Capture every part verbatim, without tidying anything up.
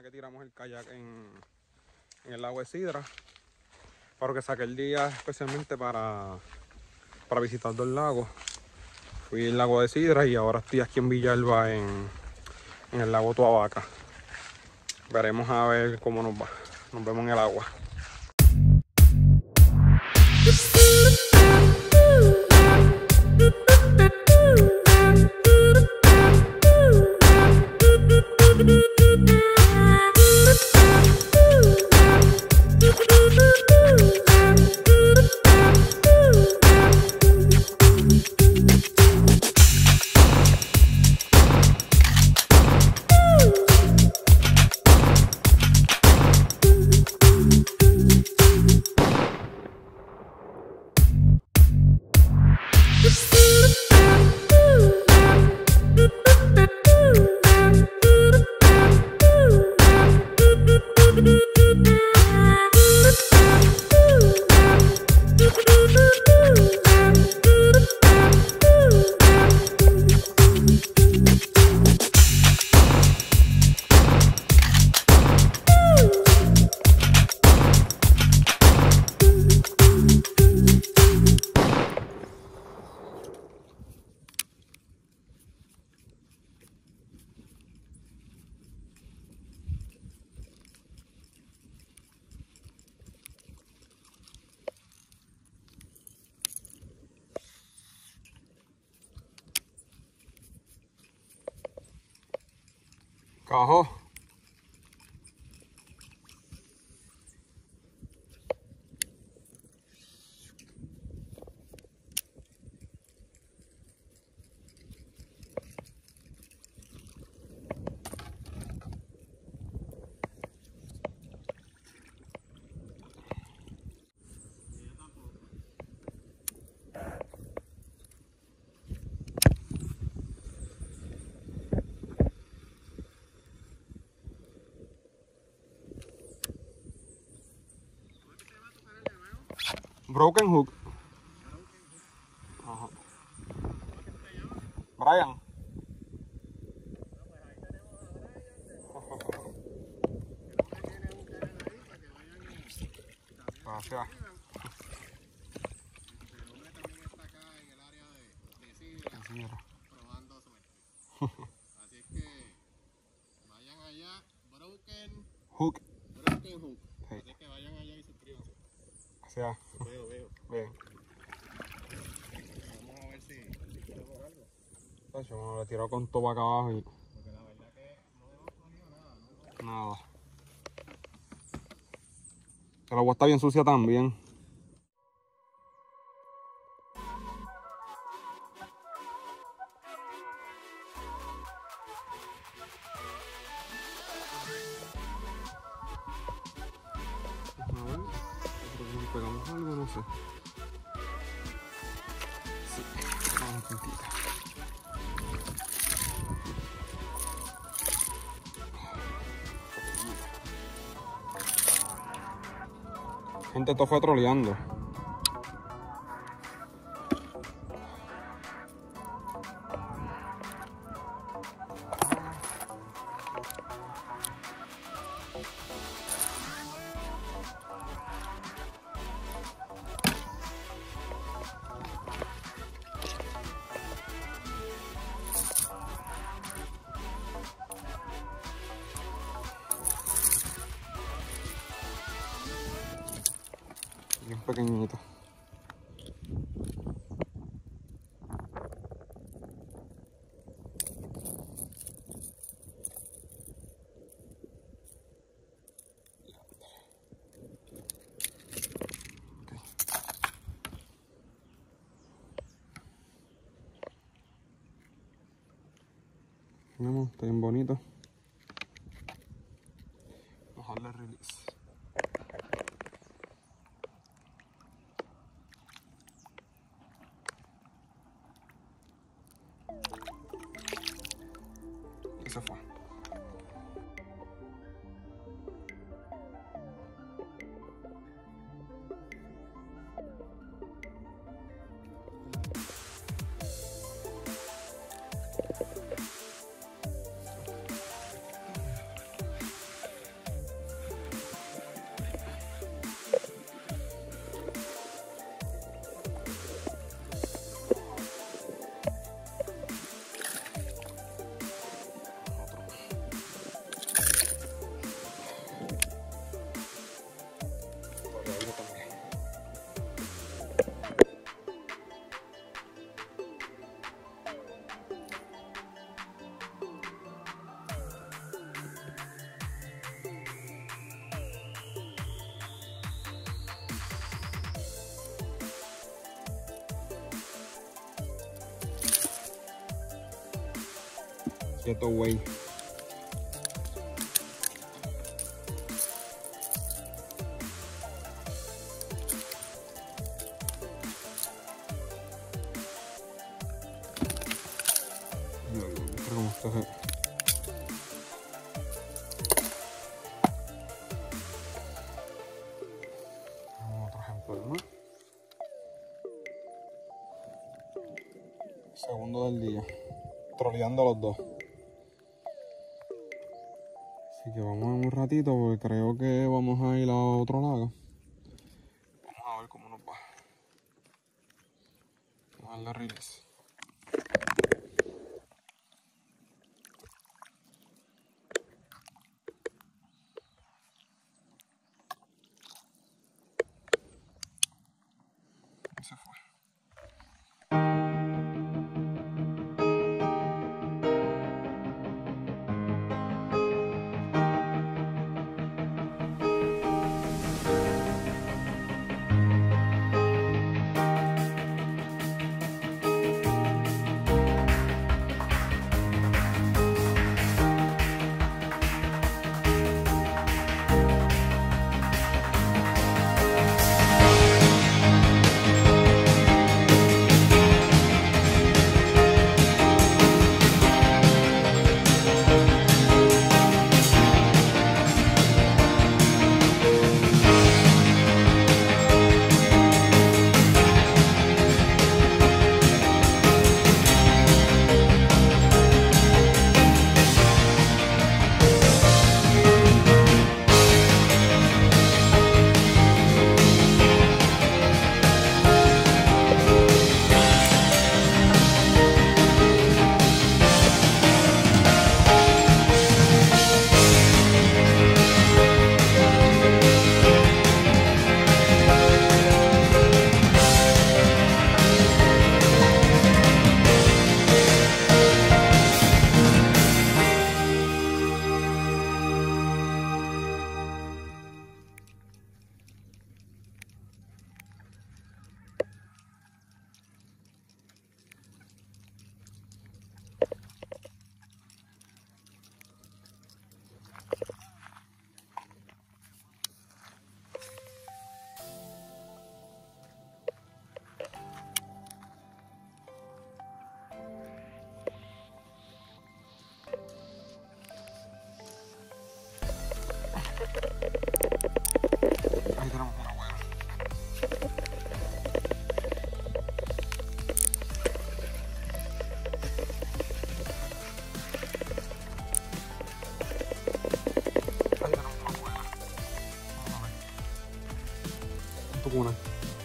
semana que tiramos el kayak en, en el lago de Sidra, pero que saqué el día especialmente para, para visitar dos lagos. Fui al lago de Sidra y ahora estoy aquí en Villalba en, en el lago Tuabaca. Veremos a ver cómo nos va. Nos vemos en el agua. Cajo. Broken Hook. Ajá. Brian. Gracias. El hombre también está acá en el área de, de Sidra, Sidra, probando suerte. Así es que vayan allá, Broken Hook. Broken Hook. Sí. Así es que vayan allá y suscríbanse. Gracias. Veo, veo. Bien. Vamos a ver si puedo por algo. Yo me lo he tirado con todo acá abajo y Porque la verdad que no hemos cogido nada, ¿no? nada. El agua está bien sucia también. A ver, creo que nos pegamos algo, no sé. Sí, vamos un puntito. Gente, esto fue troleando. Bien pequeñito. Vamos, está bien bonito. Vamos a darle release. Y se fue. Keto Way. Cómo está. Otro ejemplo más. Segundo del día, troleando los dos. Así que vamos en un ratito porque creo que vamos a ir a otro lago. Vamos a ver cómo nos va. Vamos a darle release. Se fue. Ahí tenemos una hueva. Ahí tenemos una hueva. Vamos a ver. Un tucuna.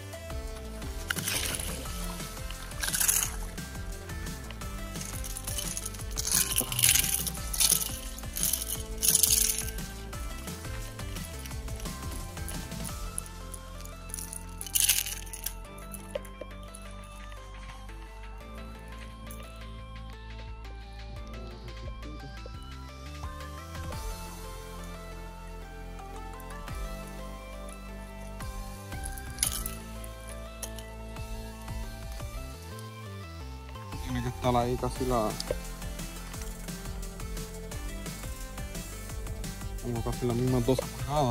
Tiene que estar ahí casi la... como casi las mismas doce pulgadas.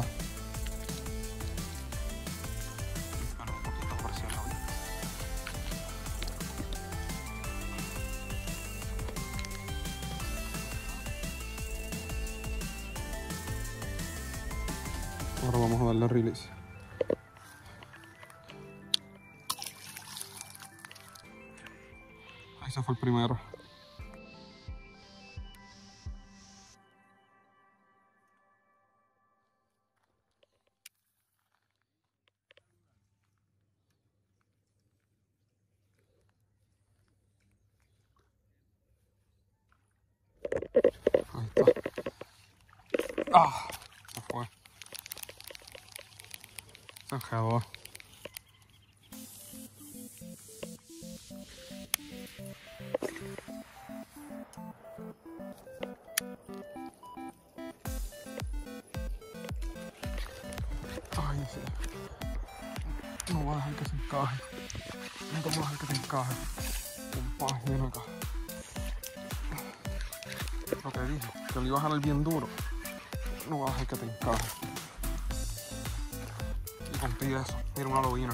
Pero un poquito de presión hoy. Ahora vamos a darle release. Ese fue el primero. Ahí está. Ah, se fue. Se enredó. Ay, sí. No voy a dejar que se encaje. Nunca voy a dejar que se encaje. Un pajo viene acá. Lo que dije, que lo iba a jalar bien duro. No va a dejar que te encaje. Y contigo eso, mira una lobina.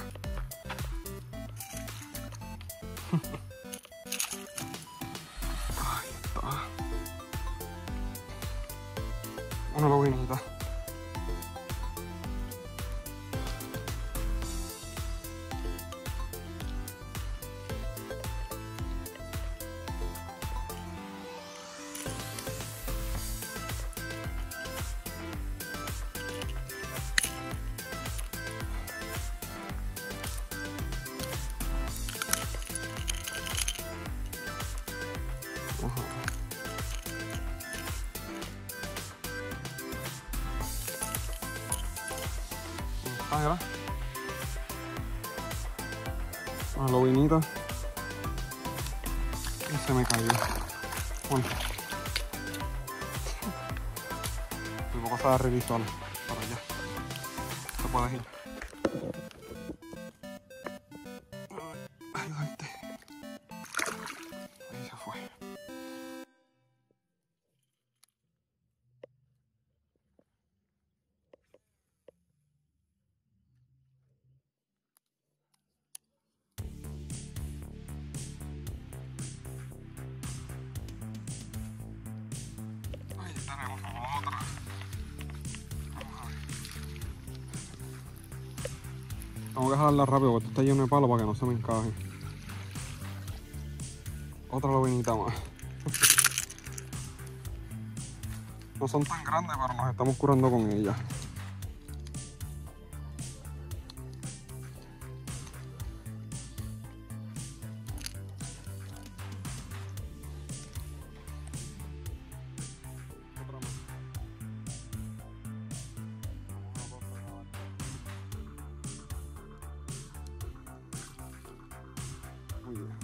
Ahí está. Una lobinita. Ah, mira. Una lobinita. Y se me cayó. Bueno. Tengo cosas de revisor. Para allá. Se puede ir. Ay, gente. Ahí se fue. Ahí tenemos otra. Tengo que jalarla rápido porque esto está lleno de palo para que no se me encaje. Otra lobinita más. No son tan grandes, pero nos estamos curando con ellas. Otra más. Muy bien.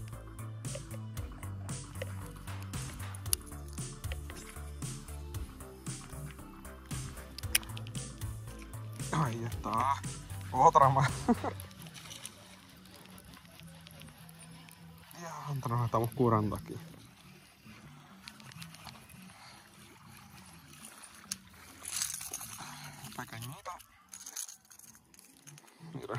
Ahí está. Otra más. Ya, nos estamos curando aquí. Pequeñita. Mira.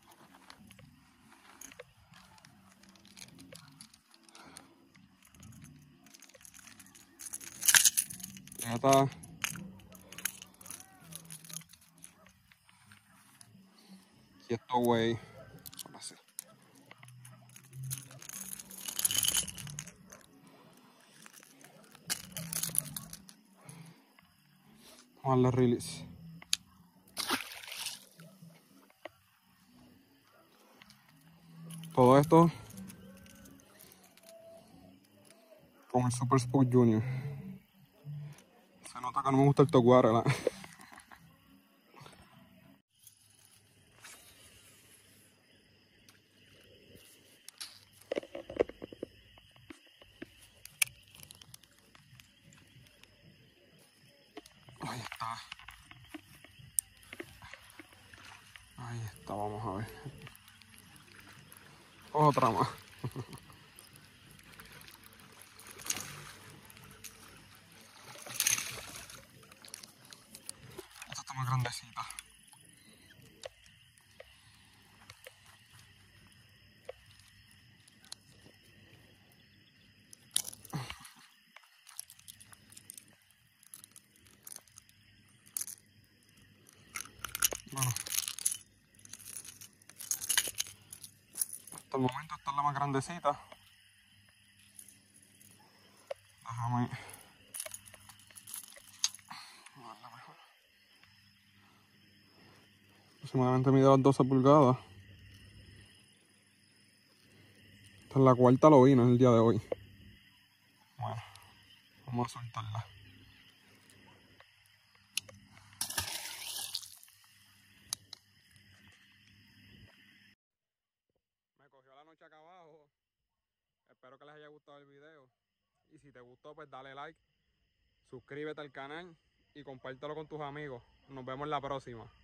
Ya está. Y esto, güey. Ahora sí. Vamos a darle release. Todo esto con el Super Spook Junior. Se nota que no me gusta el tocuar, ¿verdad? Ahí está. Ahí está, vamos a ver. Otra más. Esta está más grandecita. Bueno. Hasta el momento esta es la más grandecita. Déjame darle mejor. Aproximadamente mide las doce pulgadas. Esta es la cuarta lobina en el día de hoy. Bueno, vamos a soltarla. Me cogió la noche acá abajo. Espero que les haya gustado el video. Y si te gustó, pues dale like, suscríbete al canal y compártelo con tus amigos. Nos vemos la próxima.